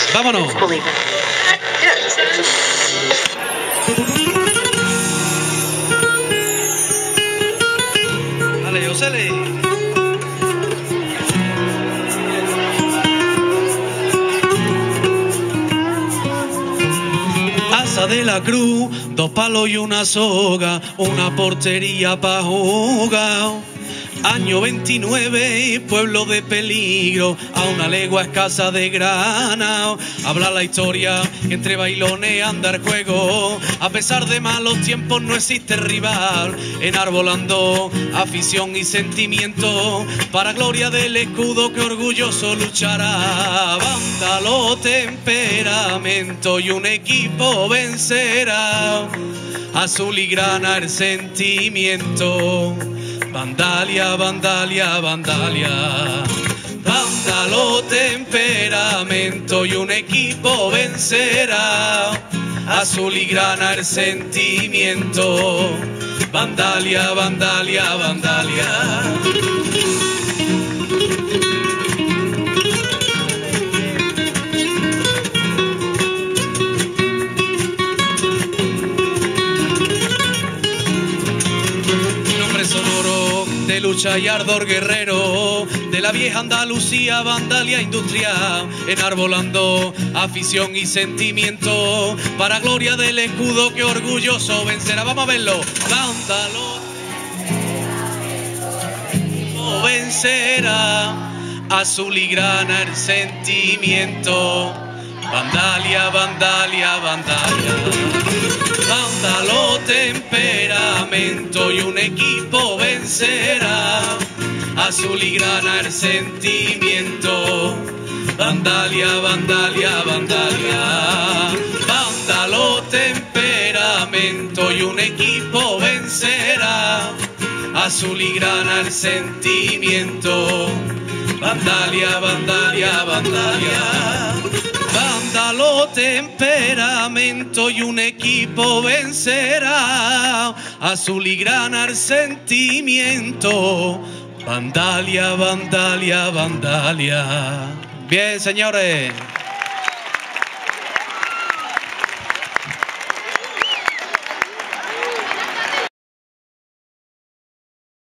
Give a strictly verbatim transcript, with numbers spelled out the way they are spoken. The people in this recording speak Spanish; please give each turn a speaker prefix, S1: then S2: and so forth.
S1: Vámonos. Dale, Josele. Asa de la Cruz, dos palos y una soga, una portería pa' jugar. Año veintinueve, pueblo de peligro, a una legua escasa de Granada. Habla la historia, entre bailones anda el juego. A pesar de malos tiempos no existe rival. Enarbolando afición y sentimiento, para gloria del escudo que orgulloso luchará. Vándalo, temperamento y un equipo vencerá. Azul y grana el sentimiento. Vandalia, Vandalia, Vandalia. Vándalo, temperamento y un equipo vencerá. Azul y grana el sentimiento. Vandalia, Vandalia, Vandalia. De lucha y ardor guerrero, de la vieja Andalucía, Vandalia industrial, enarbolando afición y sentimiento, para gloria del escudo que orgulloso vencerá. Vamos a verlo. Vándalo, vencerá, azul y grana el sentimiento. Vandalia, Vandalia, Vandalia. Vándalo, temperamento y un equipo vencerá. Azul y grana el sentimiento. Vandalia, Vandalia, Vandalia. Vándalo, temperamento y un equipo vencerá. Azul y grana el sentimiento. Vandalia, Vandalia, Vandalia. Vándalo, temperamento y un equipo vencerá. Azul y grana el sentimiento. Vandalia, Vandalia, Vandalia. Bien, señores.